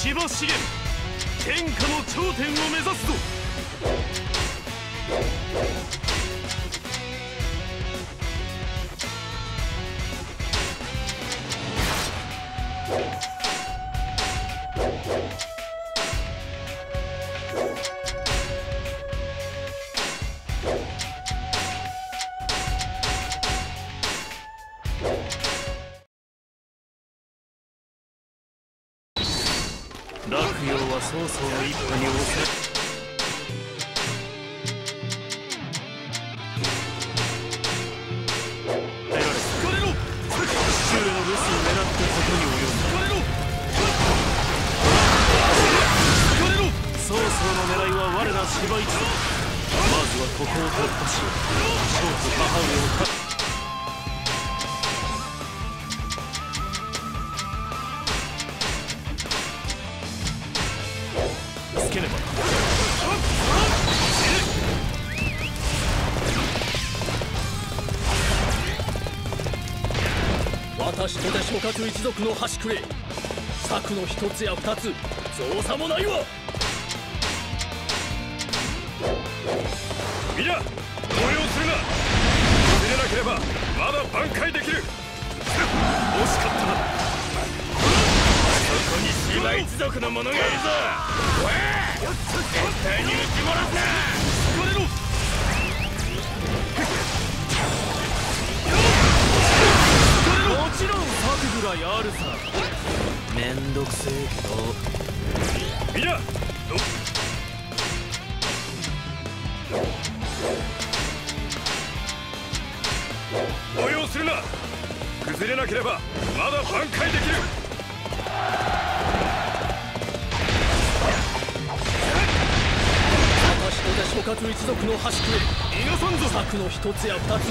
千葉茂天下の頂点を目指すぞ。洛陽は曹操の一歩に押せ。得られた。父上の留守を狙ってことに及んだ。曹操の狙いは我ら芝一族。まずはここを突破し、将と母上を勝つ。私とて諸葛一族の端くれ。策の一つや二つ造作もないわ。みんな動揺するな。崩れなければまだ挽回できる。惜しかったな。そこに芝一族の者がいるぞ。おい、絶対に撃ち漏らすな。疲れろ。もちろん策ぐらいあるさ。めんどくせえけど。みんな動揺するな。崩れなければまだ挽回できる。私とて諸葛一族の端くれ。逃がさんぞ。策の一つや二つ造作もないわ。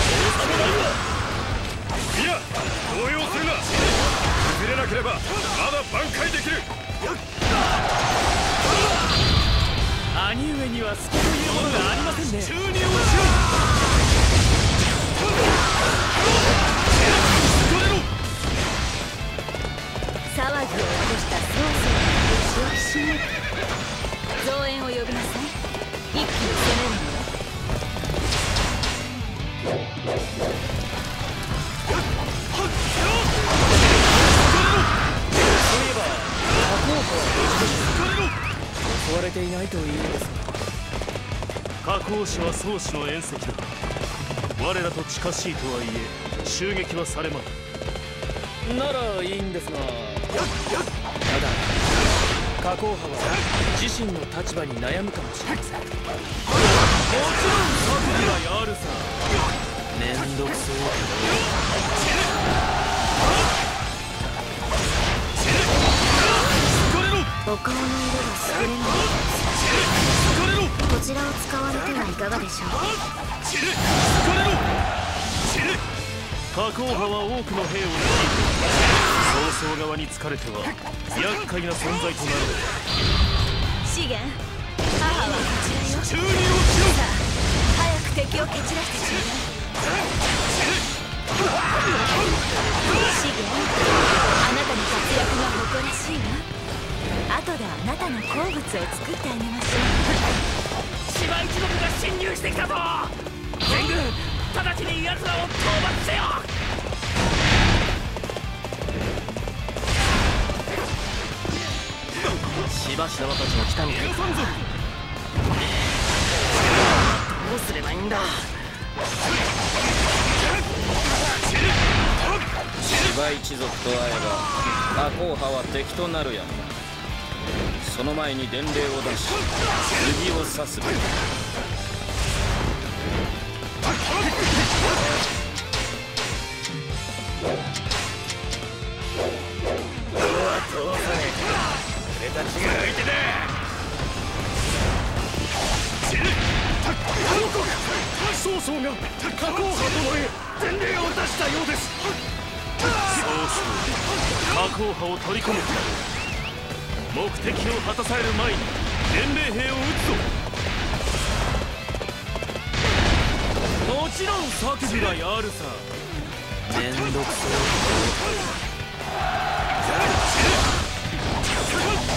いや、動揺するな。崩れなければまだ挽回できる。兄上には隙というものがありませんね。中二をしろ。 騒ぎを起こした曹操の武士をひしめく。増援を呼びなさい。一気に攻めるのよ。襲われていないといいのですが。 河口市は宗氏の縁石だ。我らと近しいとはいえ襲撃はされまい。ならいいんですが、ただ河口派は自身の立場に悩むかもしれません。もちろん策ぐらいあるさ。めんどくせえお顔の色が優れない。こちらを使われてはいかがでしょう。 河口派は多くの兵を率いて曹操側につかれては厄介な存在となる。 資源、母はこちらよ。さあ、早く敵を蹴散らしてちょうだい。資源、あなたの活躍が誇らしいわ。後であなたの好物を作ってあげましょう。 芝一族が侵入してきたぞ。全軍直ちに奴らを討伐せよ。しばしばたちが来たみたいだ。どうすればいいんだ。 芝一族と会えば河口派は敵となるやもな。その前に伝令を出し釘を刺すべき。 通さねえか。俺たちが相手だ。曹操が河口派殿へ伝令を出したようです。河口派を取り込む。目的を果たされる前に伝令兵を撃つぞ。もちろん策ぐらいあるさ。めんどくせえ。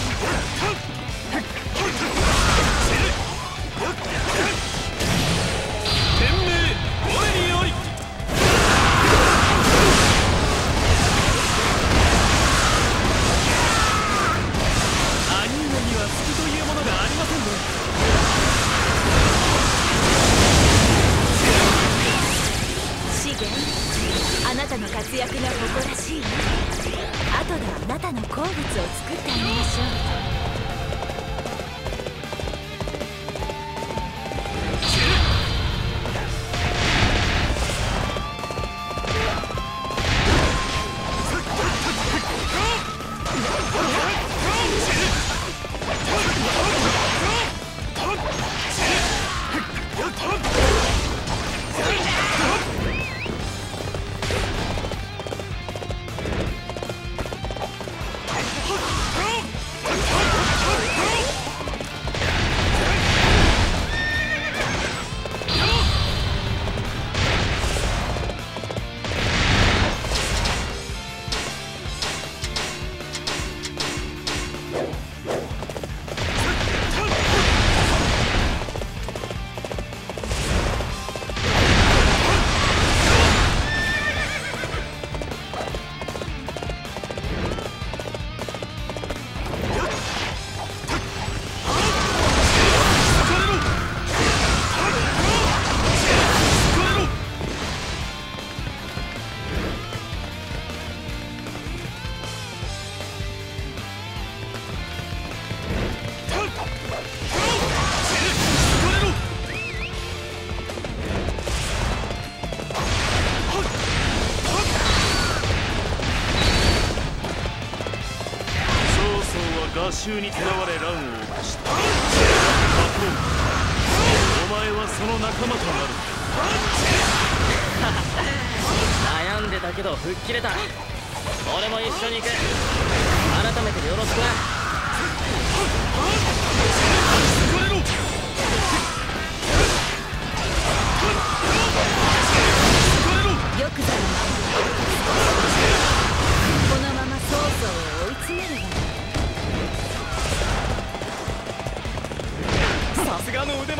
なたの好物を作ってあげましょう。 画集にとらわれ乱を起こした過去、お前はその仲間となる。 悩んでたけど吹っ切れた。俺も一緒に行く。改めてよろしくな。 よくぞこのまま曹操を追い詰めるわ。 さすがの腕前。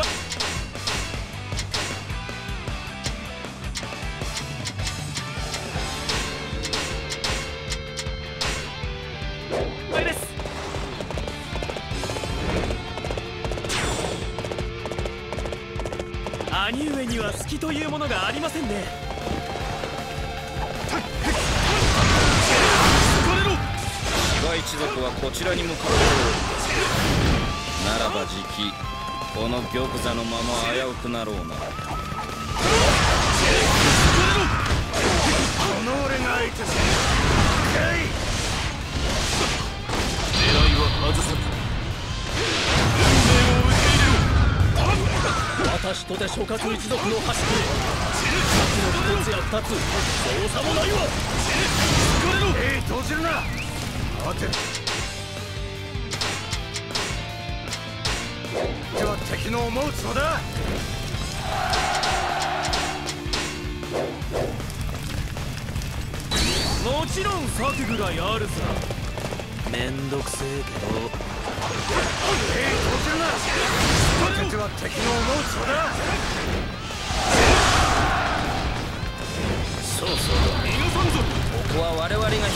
です。兄上には隙というものがありませんね。 市街一族はこちらに向かっておる。ならばじきこの玉座のまま危うくなろうな。この俺が相手する。狙いは外さず運命を受け入れろ。私とて諸葛一族の端くれ。先の一つや二つそうさもないわ。閉じるな。待て。では敵の思うつぼだ。もちろん策ぐらいあるさ。めんどくせえけど。閉じるな。敵は敵の思うつぼだ。そうそう逃がさんぞ。 ここは我々が引き受けます。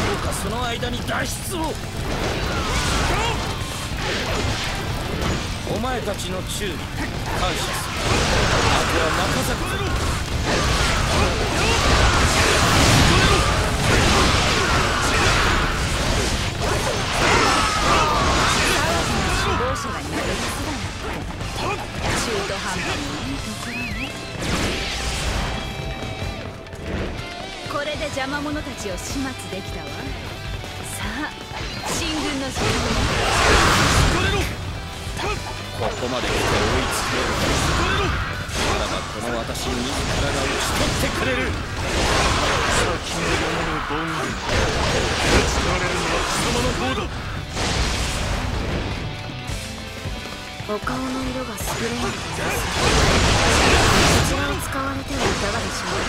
どうかその間に脱出を。お前たちの忠義感謝する。あとは任せるぞ。 首謀者が逃げるすだな。中途半端にいいところね。これで邪魔者たちを始末できたわ。さあ進軍の時間ね。 ここまで来て追いつける。ならばこの私自らが討ち取ってくれる。 先の読めぬ凡軍。打ち取られるのは貴様の方だ。 お顔の色が優れない。こちらを使われてはいかがでしょう。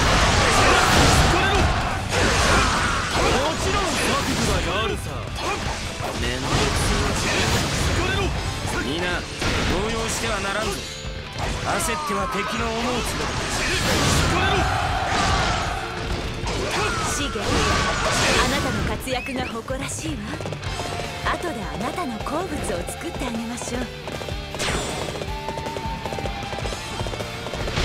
もちろん策ぐらいあるさ。めんどくせえ。皆動揺してはならんぞ。焦っては敵の思うつぼ。 資源、あなたの活躍が誇らしいわ。後であなたの好物を作ってあげましょう。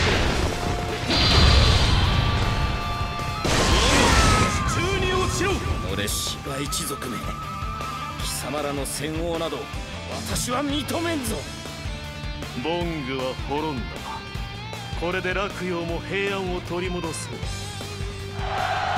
宙に落ちろ。 それ芝一族め、貴様らの戦王など私は認めんぞ。 ボングは滅んだ。これで洛陽も平安を取り戻そう。